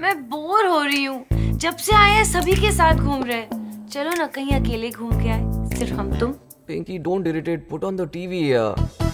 मैं बोर हो रही हूँ। जब से आए हैं सभी के साथ घूम रहे हैं। चलो ना कहीं अकेले घूम के आए, सिर्फ हम तुम। Pinky, don't irritate. Put on the TV here.